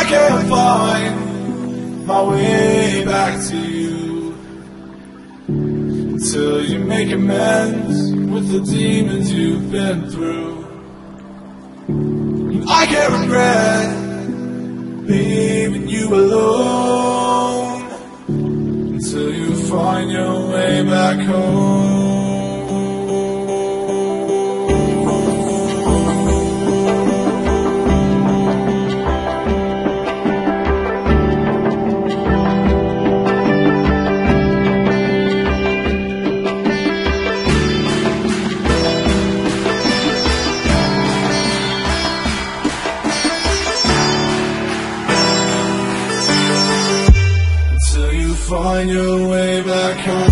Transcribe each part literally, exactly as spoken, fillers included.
can't find my way back to you until you make amends with the demons you've been through. I can't regret leaving you alone until you find your way back home. Find your way back home.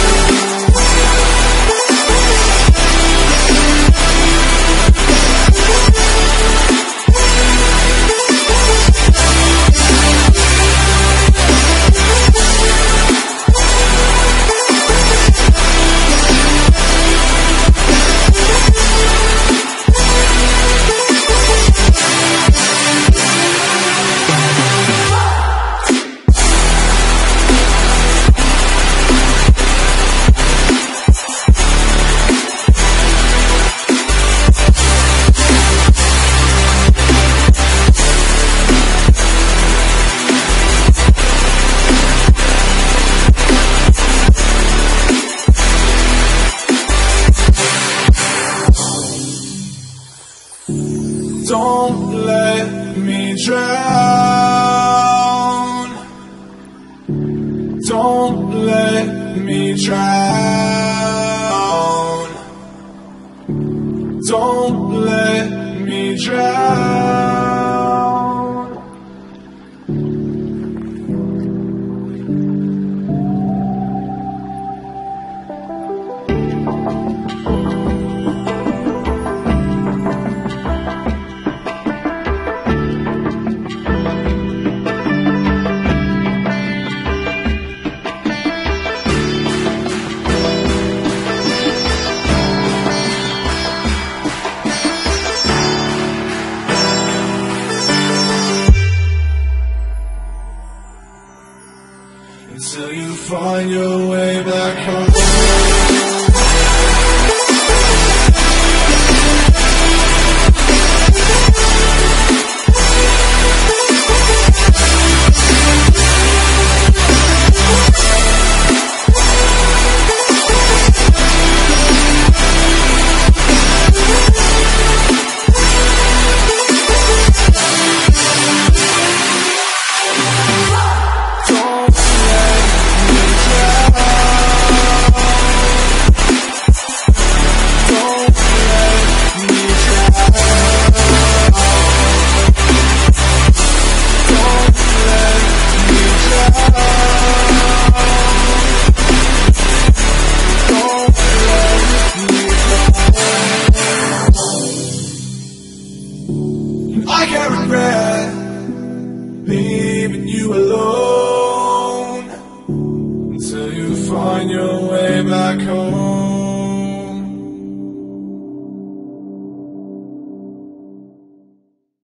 Don't let me drown. Don't let me drown. Don't let me drown. Until you find your way back home. I can't regret leaving you alone until you find your way back home.